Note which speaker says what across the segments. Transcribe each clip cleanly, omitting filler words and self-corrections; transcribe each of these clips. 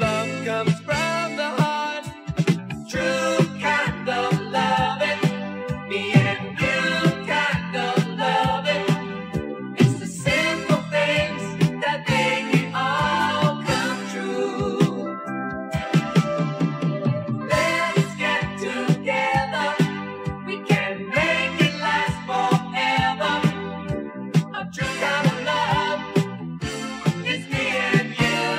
Speaker 1: love comes from the heart. True kind of loving. Me and you kind of loving. It's the simple things that make it all come true. Let's get together. We can make it last forever. A true kind of love is me and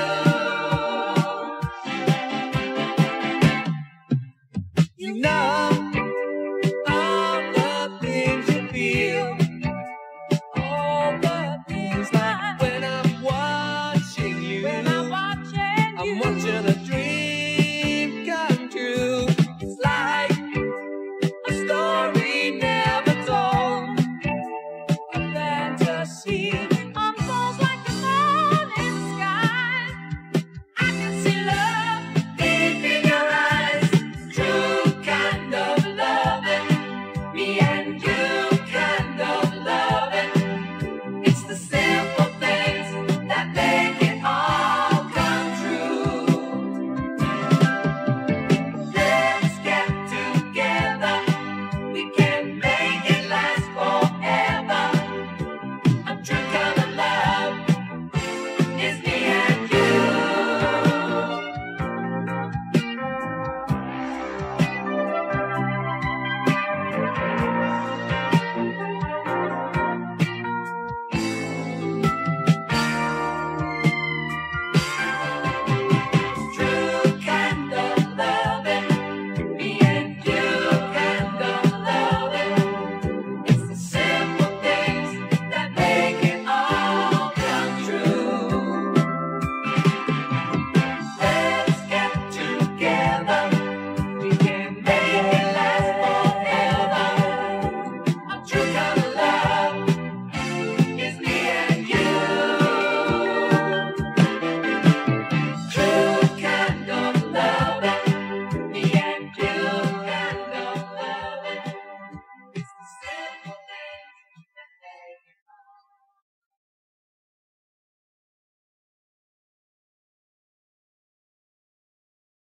Speaker 1: you. You know all the things you feel, all the things like when I'm watching you. I'm watching the